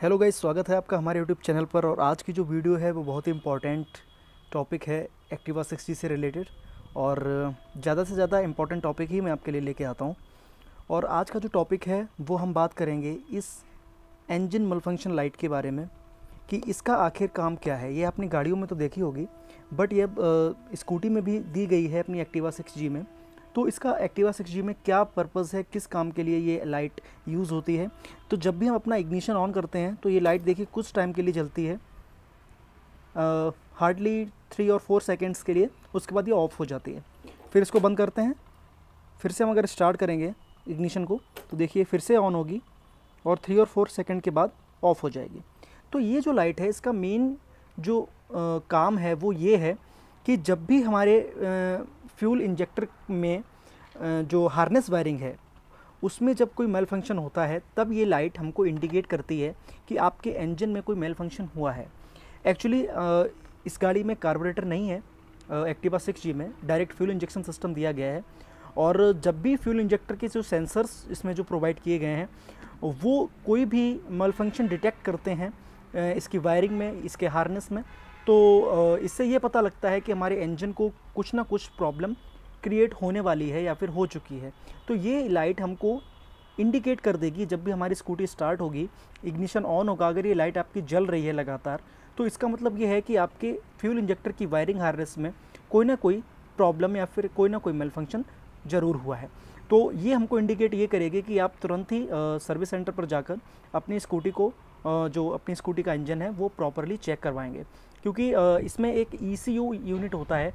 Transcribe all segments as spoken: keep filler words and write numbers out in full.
Hello guys, स्वागत है आपका हमारे यूट्यूब चैनल पर। और आज की जो वीडियो है वो बहुत ही इम्पॉर्टेंट टॉपिक है एक्टिवा सिक्सटी से रिलेटेड। और ज़्यादा से ज़्यादा इम्पॉर्टेंट टॉपिक ही मैं आपके लिए लेके आता हूँ। और आज का जो टॉपिक है वो हम बात करेंगे इस इंजन मलफंक्शन लाइट के बारे में कि इसका आखिर काम क्या है। ये अपनी गाड़ियों में तो देखी होगी, बट ये स्कूटी में भी दी गई है अपनी एक्टिवा सिक्स जी में। तो इसका एक्टिवा सिक्स जी में क्या पर्पज़ है, किस काम के लिए ये लाइट यूज़ होती है। तो जब भी हम अपना इग्निशन ऑन करते हैं तो ये लाइट देखिए कुछ टाइम के लिए जलती है, हार्डली थ्री और फोर सेकेंड्स के लिए। उसके बाद ये ऑफ़ हो जाती है। फिर इसको बंद करते हैं, फिर से हम अगर स्टार्ट करेंगे इग्निशन को तो देखिए फिर से ऑन होगी और थ्री और फोर सेकेंड के बाद ऑफ़ हो जाएगी। तो ये जो लाइट है इसका मेन जो आ, काम है वो ये है कि जब भी हमारे फ्यूल इंजेक्टर में जो हार्नेस वायरिंग है उसमें जब कोई मेल फंक्शन होता है तब ये लाइट हमको इंडिकेट करती है कि आपके इंजन में कोई मेल फंक्शन हुआ है। एक्चुअली इस गाड़ी में कार्बोरेटर नहीं है, एक्टिवा सिक्स जी में डायरेक्ट फ्यूल इंजेक्शन सिस्टम दिया गया है। और जब भी फ्यूल इंजेक्टर के जो सेंसर्स इसमें जो प्रोवाइड किए गए हैं वो कोई भी मेल फंक्शन डिटेक्ट करते हैं इसकी वायरिंग में, इसके हार्नेस में, तो इससे ये पता लगता है कि हमारे इंजन को कुछ ना कुछ प्रॉब्लम क्रिएट होने वाली है या फिर हो चुकी है। तो ये लाइट हमको इंडिकेट कर देगी जब भी हमारी स्कूटी स्टार्ट होगी, इग्निशन ऑन होगा, अगर ये लाइट आपकी जल रही है लगातार तो इसका मतलब ये है कि आपके फ्यूल इंजेक्टर की वायरिंग हार्नेस में कोई ना कोई प्रॉब्लम या फिर कोई ना कोई मेल फंक्शन ज़रूर हुआ है। तो ये हमको इंडिकेट ये करेगी कि आप तुरंत ही सर्विस सेंटर पर जाकर अपनी स्कूटी को Uh, जो अपनी स्कूटी का इंजन है वो प्रॉपरली चेक करवाएंगे। क्योंकि uh, इसमें एक ई सी यू यूनिट होता है,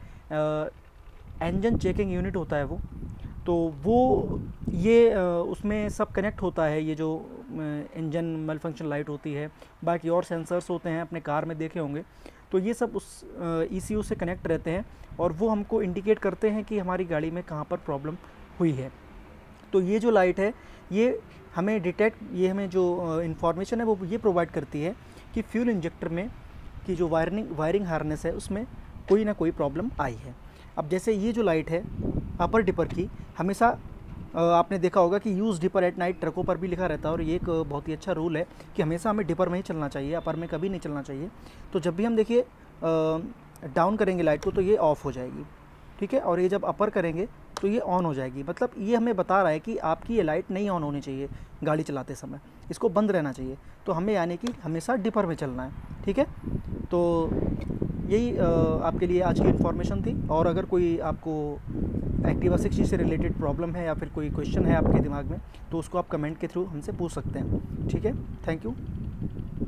इंजन चेकिंग यूनिट होता है वो। तो वो ये uh, उसमें सब कनेक्ट होता है, ये जो इंजन मेल फंक्शन लाइट होती है, बाकी और सेंसर्स होते हैं अपने कार में देखे होंगे। तो ये सब उस ई सी यू से कनेक्ट रहते हैं और वो हमको इंडिकेट करते हैं कि हमारी गाड़ी में कहाँ पर प्रॉब्लम हुई है। तो ये जो लाइट है ये हमें डिटेक्ट, ये हमें जो इन्फॉर्मेशन है वो ये प्रोवाइड करती है कि फ्यूल इंजेक्टर में की जो वायरिंग वायरिंग हार्नेस है उसमें कोई ना कोई प्रॉब्लम आई है। अब जैसे ये जो लाइट है अपर डिपर की, हमेशा आपने देखा होगा कि यूज़ डिपर एट नाइट ट्रकों पर भी लिखा रहता है और ये एक बहुत ही अच्छा रूल है कि हमेशा हमें डिपर में ही चलना चाहिए, अपर में कभी नहीं चलना चाहिए। तो जब भी हम देखिए डाउन करेंगे लाइट को तो ये ऑफ़ हो जाएगी, ठीक है, और ये जब अपर करेंगे तो ये ऑन हो जाएगी। मतलब ये हमें बता रहा है कि आपकी ये लाइट नहीं ऑन होनी चाहिए गाड़ी चलाते समय, इसको बंद रहना चाहिए। तो हमें यानी कि हमेशा डिपर में चलना है, ठीक है। तो यही आपके लिए आज की इन्फॉर्मेशन थी। और अगर कोई आपको एक्टिवा सिक्स जी से रिलेटेड प्रॉब्लम है या फिर कोई क्वेश्चन है आपके दिमाग में तो उसको आप कमेंट के थ्रू हमसे पूछ सकते हैं, ठीक है। Thank you.